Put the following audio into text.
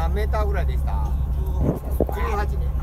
何メーターぐらいでした？18ね。